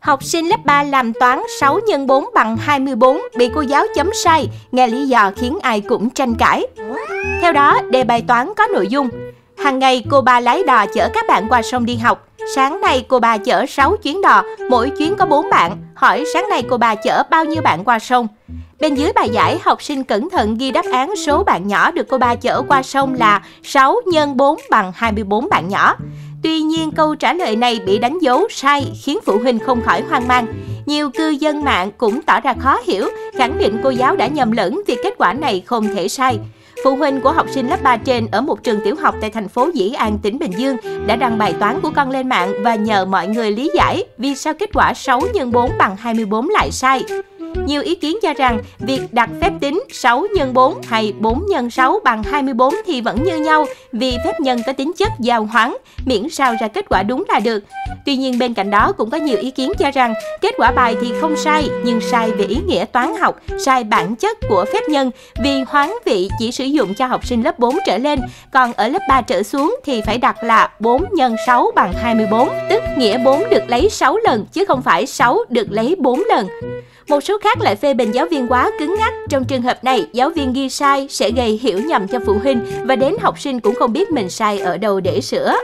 Học sinh lớp 3 làm toán 6 x 4 bằng 24 bị cô giáo chấm sai, nghe lý do khiến ai cũng tranh cãi. Theo đó, đề bài toán có nội dung: hàng ngày cô ba lái đò chở các bạn qua sông đi học. Sáng nay cô ba chở 6 chuyến đò, mỗi chuyến có 4 bạn. Hỏi sáng nay cô ba chở bao nhiêu bạn qua sông? Bên dưới bài giải, học sinh cẩn thận ghi đáp án số bạn nhỏ được cô ba chở qua sông là 6 x 4 bằng 24 bạn nhỏ. Tuy nhiên, câu trả lời này bị đánh dấu sai khiến phụ huynh không khỏi hoang mang. Nhiều cư dân mạng cũng tỏ ra khó hiểu, khẳng định cô giáo đã nhầm lẫn vì kết quả này không thể sai. Phụ huynh của học sinh lớp 3 trên ở một trường tiểu học tại thành phố Dĩ An, tỉnh Bình Dương đã đăng bài toán của con lên mạng và nhờ mọi người lý giải vì sao kết quả 6 x 4 bằng 24 lại sai. Nhiều ý kiến cho rằng việc đặt phép tính 6 x 4 hay 4 x 6 bằng 24 thì vẫn như nhau vì phép nhân có tính chất giao hoán, miễn sao ra kết quả đúng là được. Tuy nhiên bên cạnh đó cũng có nhiều ý kiến cho rằng kết quả bài thì không sai nhưng sai về ý nghĩa toán học, sai bản chất của phép nhân vì hoán vị chỉ sử dụng cho học sinh lớp 4 trở lên, còn ở lớp 3 trở xuống thì phải đặt là 4 x 6 bằng 24, tức nghĩa 4 được lấy 6 lần chứ không phải 6 được lấy 4 lần. Một số khác lại phê bình giáo viên quá cứng nhắc. Trong trường hợp này, giáo viên ghi sai sẽ gây hiểu nhầm cho phụ huynh và đến học sinh cũng không biết mình sai ở đâu để sửa.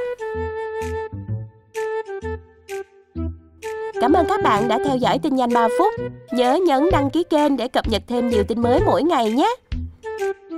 Cảm ơn các bạn đã theo dõi tin nhanh 3 phút. Nhớ nhấn đăng ký kênh để cập nhật thêm nhiều tin mới mỗi ngày nhé.